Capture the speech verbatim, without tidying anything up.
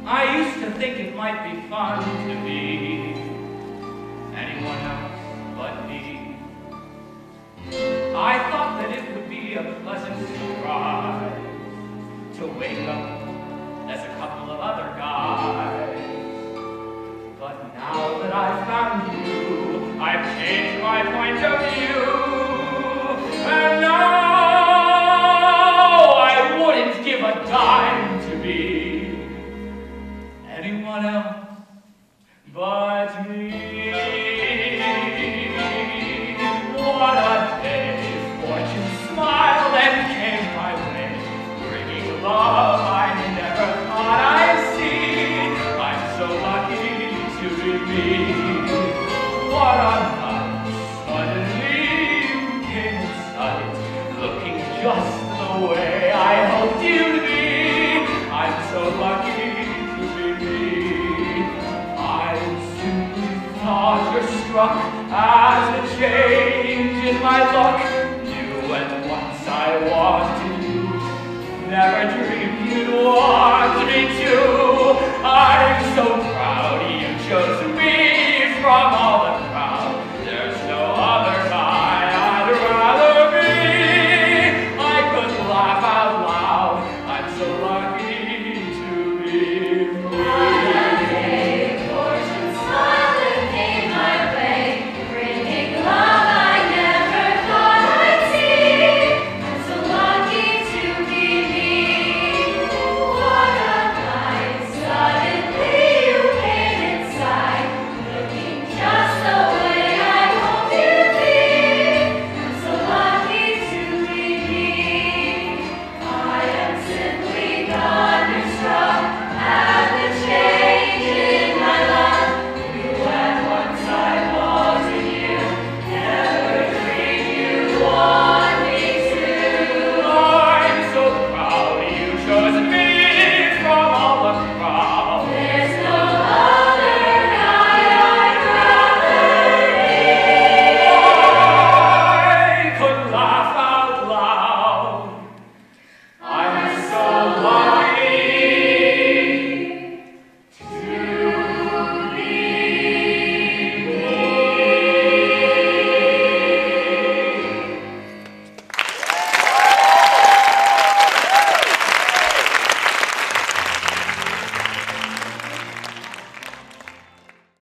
I used to think it might be fun to be anyone else but me. I thought that it would be a pleasant surprise to wake up as a couple of other guys. But now that I've found you, I've changed my point of